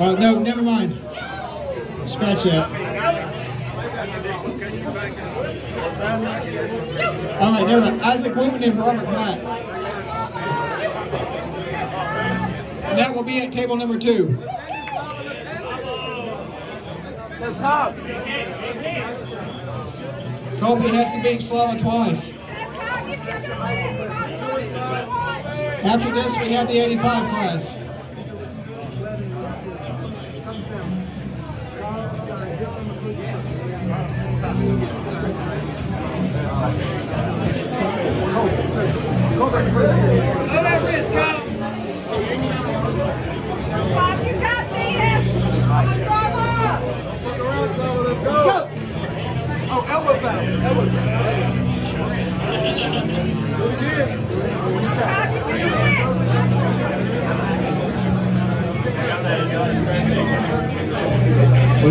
No, never mind. Scratch that. All right, never mind. Isaac Wooten and Robert Black. And that will be at table number 2. Colby has to beat Slava twice. After this, we have the 85 class. Go that wrist, Kyle. You got this. Go. Oh, elbow foul. Elbow foul.